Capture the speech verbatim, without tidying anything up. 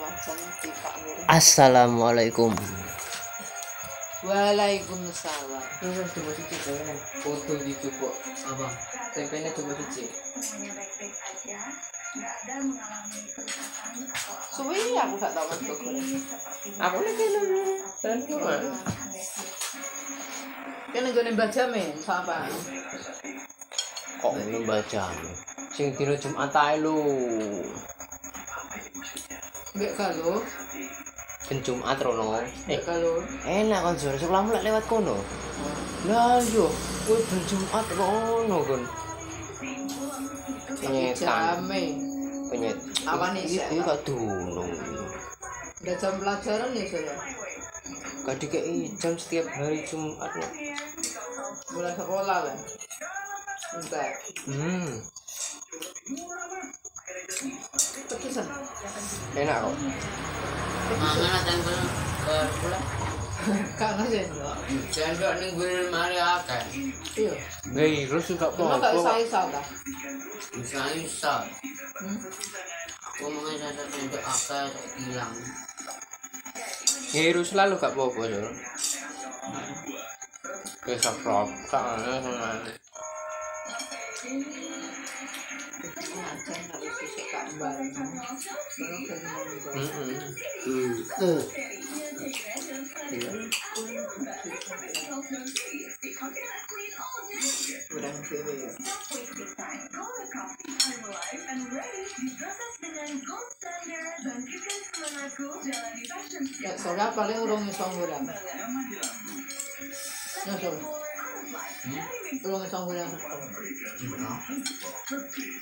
Assalamualaikum. Waalaikumsalam. Terus coba cuci kan foto gitu kok apa tempenya coba cuci Suwi aku gak tahu masuk aku lagi nunggu dan gimana kan nggone baca men apa Kok ngono baca. Sing dina Jumat ae lho. mbek kalau Ben Jumat rono. mbek kalau Enak kan sore sekolahmu lek lewat kono. Lah yo, kowe ben Jumat rono kon. Penyetan. jame Penyet. Awan isek. Iki gak dunung. udah jam pelajaran ya saya Gak dikei jam setiap hari Jumat. mulai sekolah lah entar Hmm, pekisan enak kok. mangan tempel ke pula karena sendok sendok ning gue mari akeh iya Gei, terus juga cuma gak apa? saya salah bisa bisa hmm? aku mangan sendok sendok akeh hilang Gei, terus selalu gak apa-apa lho. Wis saprot kan. Heeh. Kurang kiri ya ya soalnya paling urung iso ngurang ya soalnya urung iso ngurang